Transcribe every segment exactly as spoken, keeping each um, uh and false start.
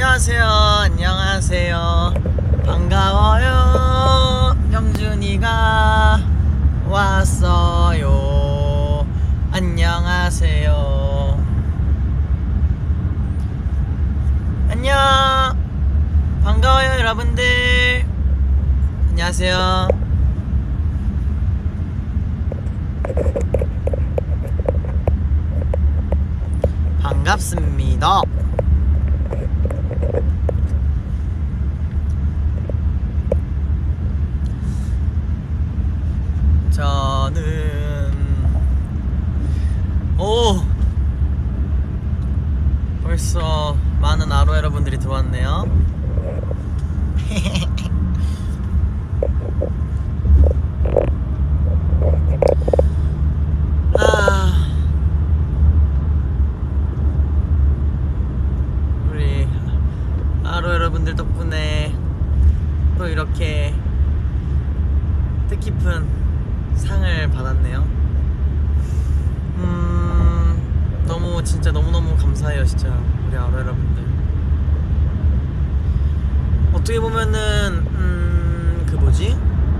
안녕하세요. 안녕하세요. 반가워요. 영준이가 왔어요. 안녕하세요. 안녕. 반가워요 여러분들. 안녕하세요. 반갑습니다. 저는 오 벌써 많은 아로 여러분들이 들어왔네요. 아, 우리 아로 여러분들 덕분에 또 이렇게 뜻깊은 상을 받았네요. 음, 너무 진짜 너무너무 감사해요. 진짜 우리 아로 여러분들. 어떻게 보면은 음, 그 뭐지?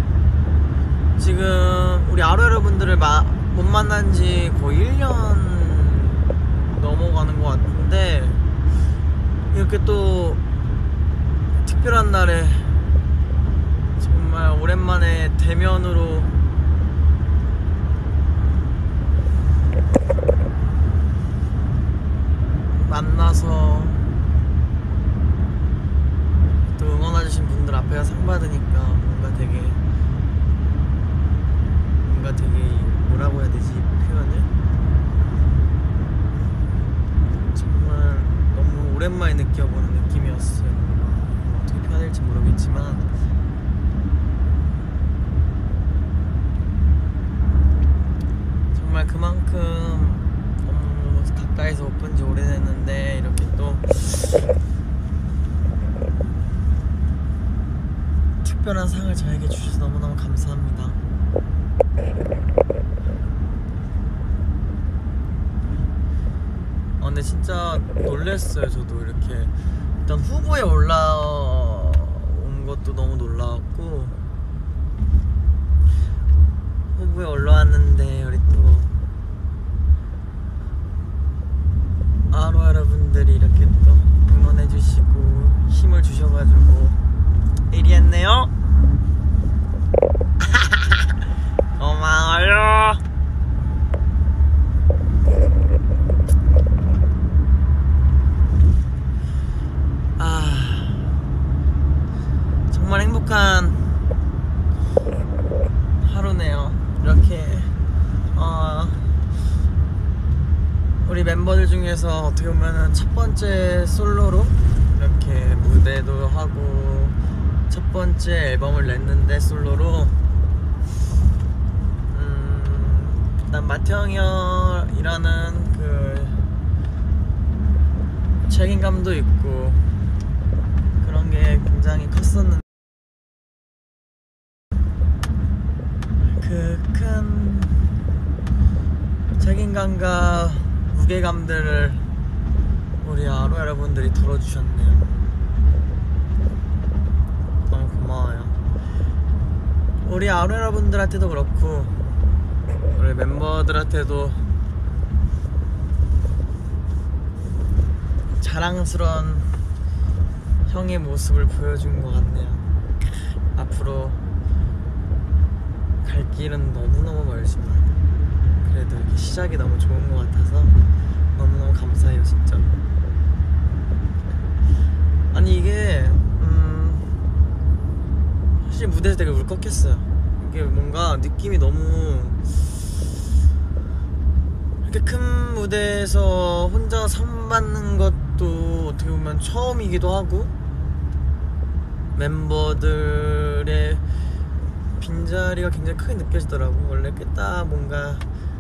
지금 우리 아로 여러분들을 마, 못 만난 지 거의 일 년 넘어가는 것 같은데, 이렇게 또 특별한 날에 정말 오랜만에 대면으로 만나서 또 응원해주신 분들 앞에서 상 받으니까 뭔가 되게 뭔가 되게 뭐라고 해야 되지, 표현을? 정말 너무 오랜만에 느껴보는 느낌이었어요. 어떻게 표현할지 모르겠지만 정말 그만큼 가까이서 못 본 지 오래됐는데 이렇게 또 특별한 상을 저에게 주셔서 너무너무 감사합니다. 아, 근데 진짜 놀랬어요. 저도 이렇게 일단 후보에 올라온 것도 너무 놀라웠고, 후보에 올라왔는데 우리 또 아로 여러분들이 이렇게 또 응원해주시고 힘을 주셔가지고 일 위 했네요. 고마워요. 아, 정말 행복한 하루네요. 이렇게 어 우리 멤버들 중에서 어떻게 보면은 첫 번째 솔로로 이렇게 무대도 하고 첫 번째 앨범을 냈는데 솔로로 음, 일단 마태형이라는 그 책임감도 있고 그런 게 굉장히 컸었는데, 그 큰 책임감과 무게감들을 우리 아로 여러분들이 덜어주셨네요. 너무 고마워요. 우리 아로 여러분들한테도 그렇고 우리 멤버들한테도 자랑스러운 형의 모습을 보여준 것 같네요. 앞으로 갈 길은 너무너무 멀지만 그래도 이렇게 시작이 너무 좋은 것 같아서 너무너무 감사해요. 진짜. 아니 이게 음 사실 무대에서 되게 울컥했어요. 이게 뭔가 느낌이 너무 이렇게 큰 무대에서 혼자 상 받는 것도 어떻게 보면 처음이기도 하고, 멤버들의 빈자리가 굉장히 크게 느껴지더라고. 원래 이렇게 딱 뭔가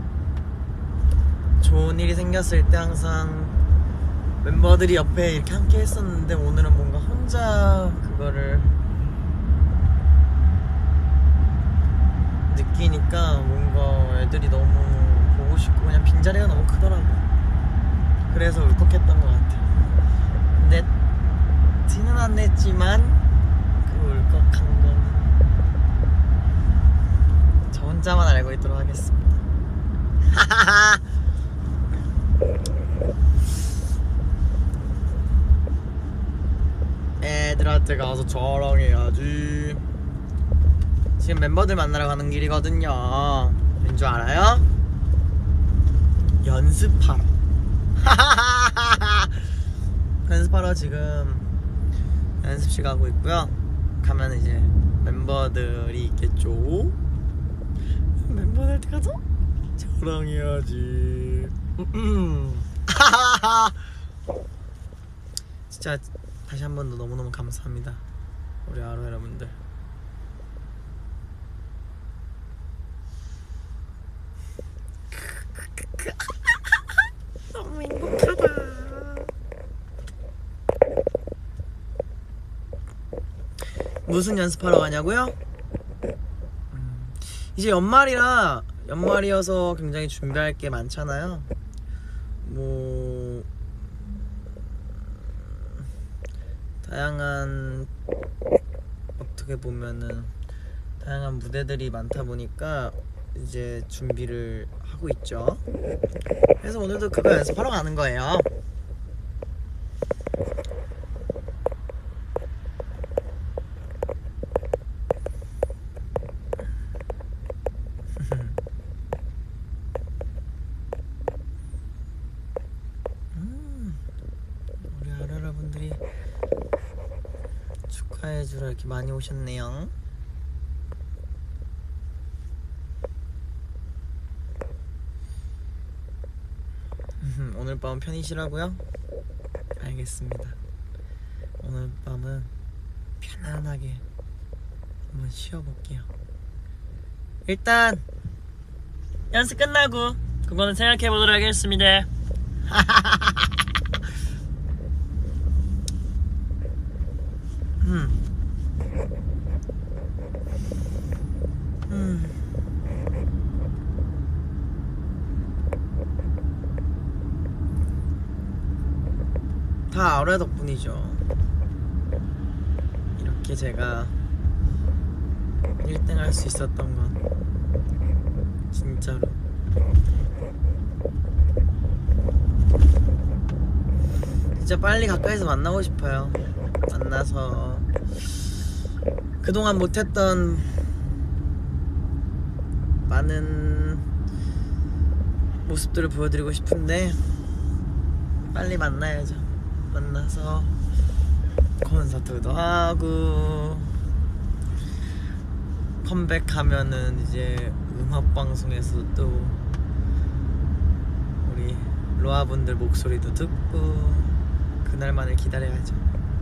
좋은 일이 생겼을 때 항상 멤버들이 옆에 이렇게 함께 했었는데, 오늘은 뭔가 혼자 그거를 느끼니까 뭔가 애들이 너무 보고 싶고 그냥 빈자리가 너무 크더라고. 그래서 울컥했던 것 같아요. 근데 편안했지만 그 울컥한 거는 저 혼자만 알고 있도록 하겠습니다. 애들한테 가서 자랑해야지. 지금 멤버들 만나러 가는 길이거든요. 왠 줄 알아요? 연습하러. 연습하러 지금 연습실 가고 있고요. 가면 이제 멤버들이 있겠죠. 멤버들한테 가서 자랑해야지. 진짜 다시 한 번 더 너무너무 감사합니다, 우리 아로 여러분들. 너무 행복하다. 무슨 연습하러 가냐고요? 음, 이제 연말이라 연말이어서 굉장히 준비할 게 많잖아요. 뭐 다양한, 어떻게 보면은 다양한 무대들이 많다 보니까 이제 준비를 하고 있죠. 그래서 오늘도 그거 연습하러 가는 거예요. 음, 우리 아로 여러분들이 축하해주러 이렇게 많이 오셨네요. 오늘 밤은 편히 쉬라고요? 알겠습니다. 오늘 밤은 편안하게 한번 쉬어볼게요. 일단 연습 끝나고 그거는 생각해보도록 하겠습니다. 음. 음. 다 아로야 덕분이죠. 이렇게 제가 일 등 할 수 있었던 건 진짜로 진짜 빨리 가까이서 만나고 싶어요. 만나서 그동안 못했던 많은 모습들을 보여드리고 싶은데 빨리 만나야죠. 만나서 콘서트도 하고 컴백하면은 이제 음악방송에서 또 우리 로아분들 목소리도 듣고 그날만을 기다려야죠.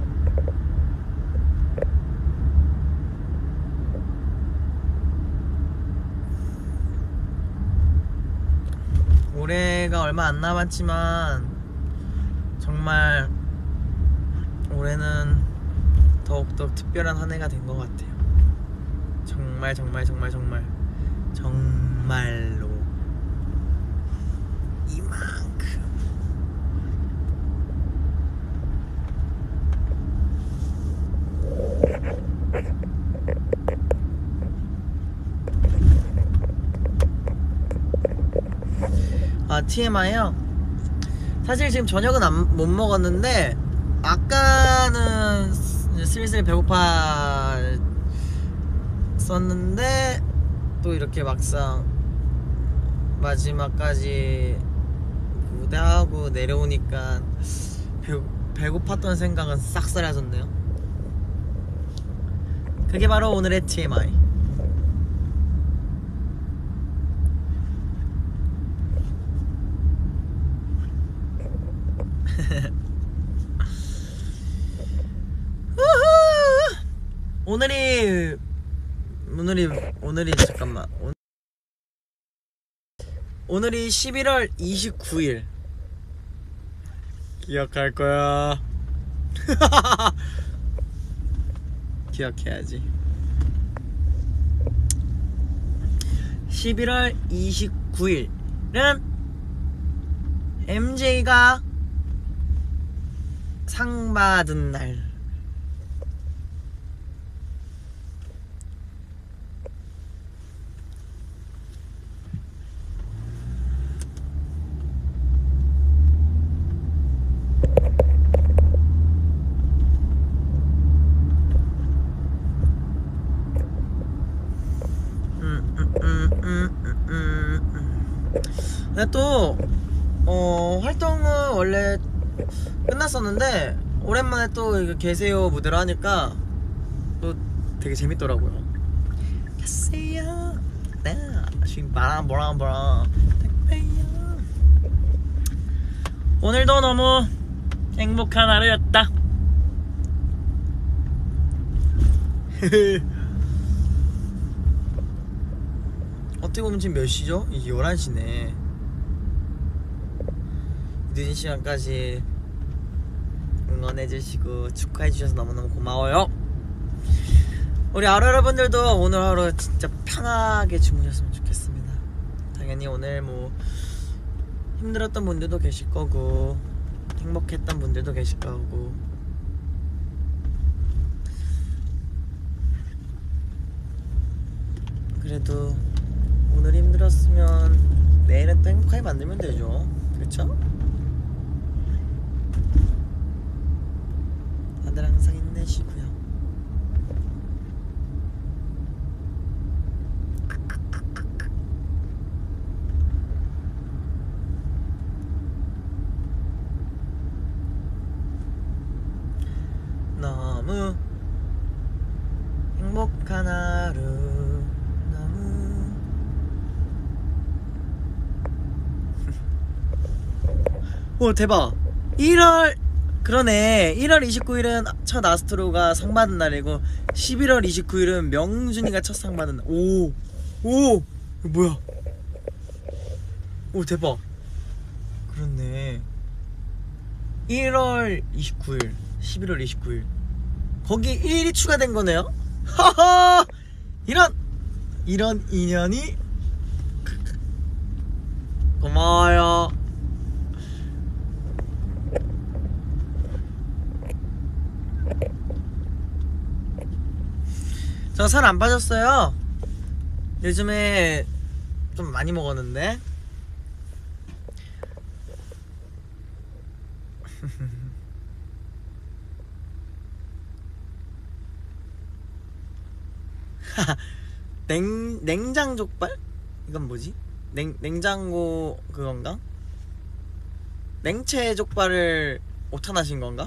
올해가 얼마 안 남았지만 정말 올해는 더욱더 특별한 한 해가 된 것 같아요. 정말 정말 정말 정말 정말로 이만큼 아 티엠아이요? 사실 지금 저녁은 안, 못 먹었는데 아까는 슬슬 배고파 썼는데 또 이렇게 막상 마지막까지 무대하고 내려오니까 배, 배고팠던 생각은 싹 사라졌네요. 그게 바로 오늘의 티엠아이. 오늘이 오늘이 오늘이 잠깐만 오늘, 오늘이 십일월 이십구일 기억할 거야. 기억해야지. 십일월 이십구일은 엠제이가 상 받은 날 근데 또 어, 활동은 원래 끝났었는데 오랜만에 또 이거 계세요 무대로 하니까 또 되게 재밌더라고요. 계세요 네 지금 바람 보람 보람 오늘도 너무 행복한 하루였다. 어떻게 보면 지금 몇 시죠? 이게 열한 시네. 늦은 시간까지 응원해주시고 축하해주셔서 너무너무 고마워요. 우리 아로 여러분들도 오늘 하루 진짜 편하게 주무셨으면 좋겠습니다. 당연히 오늘 뭐 힘들었던 분들도 계실 거고 행복했던 분들도 계실 거고 그래도 오늘 힘들었으면 내일은 또 행복하게 만들면 되죠. 그렇죠? 다들 항상 힘내시고요. 너무 행복한 하루 너무 오 대박. 일월 그러네. 일월 이십구일은 첫 아스트로가 상 받은 날이고 십일월 이십구일은 명준이가 첫 상 받은 날. 오! 오! 이거 뭐야? 오 대박. 그렇네. 일월 이십구일 십일월 이십구일 거기 일이 추가된 거네요? 하하! 이런! 이런 인연이 고마워요. 저 살 안 빠졌어요. 요즘에 좀 많이 먹었는데 냉, 냉장 족발? 이건 뭐지? 냉, 냉장고 그건가? 냉채 족발을 오탄하신 건가?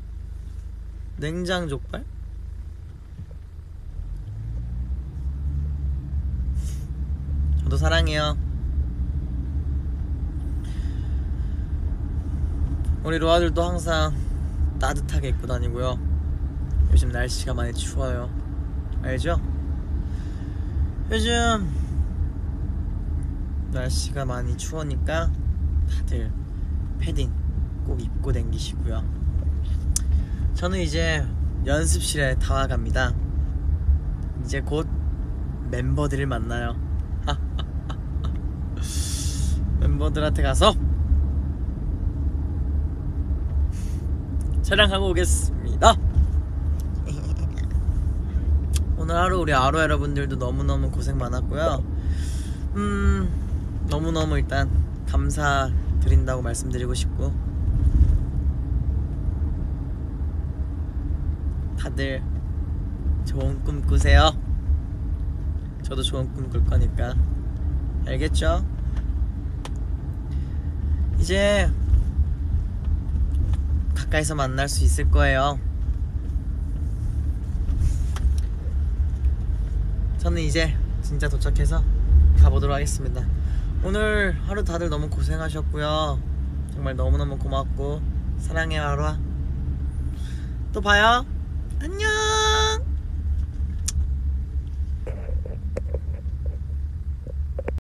냉장 족발? 저도 사랑해요. 우리 로아들도 항상 따뜻하게 입고 다니고요. 요즘 날씨가 많이 추워요. 알죠? 요즘 날씨가 많이 추우니까 다들 패딩 꼭 입고 댕기시고요. 저는 이제 연습실에 다 와갑니다. 이제 곧 멤버들을 만나요. 멤버들한테 가서 촬영하고 오겠습니다. 오늘 하루 우리 아로 여러분들도 너무너무 고생 많았고요. 음 너무너무 일단 감사드린다고 말씀드리고 싶고 다들 좋은 꿈 꾸세요. 저도 좋은 꿈 꿀 거니까 알겠죠? 이제 가까이서 만날 수 있을 거예요. 저는 이제 진짜 도착해서 가보도록 하겠습니다. 오늘 하루 다들 너무 고생하셨고요. 정말 너무너무 고맙고 사랑해요 하루아. 또 봐요. 안녕.